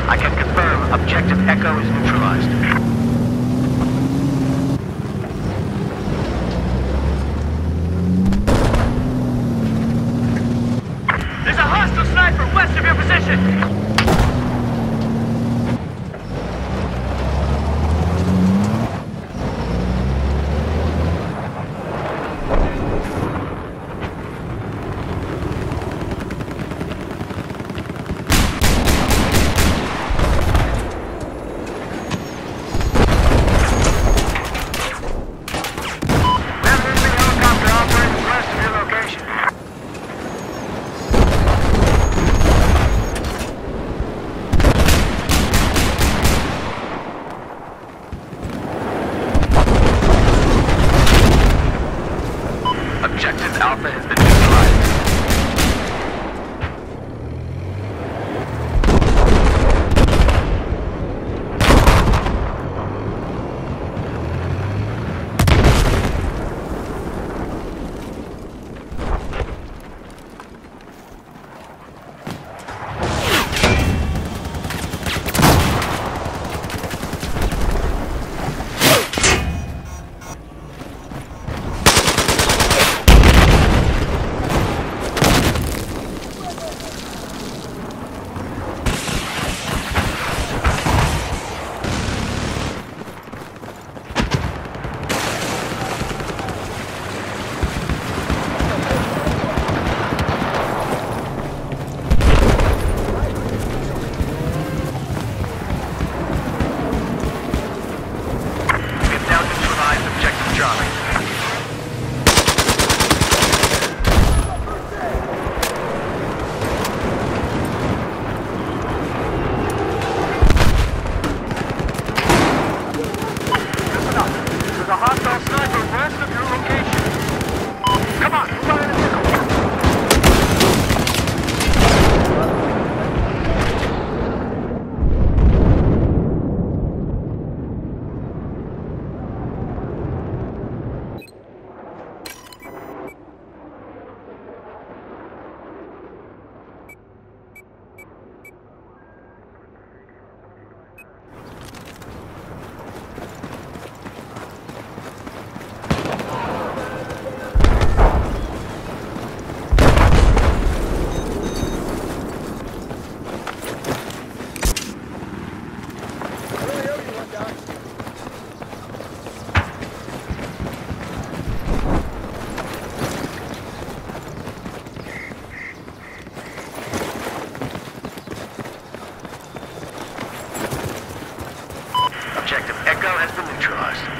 I can confirm Objective Echo is neutralized. There's a hostile sniper west of your position! Objective Alpha has been neutralized. There's a hostile sniper west of your location. Come on, move on in the vehicle. Objective Echo has been neutralized.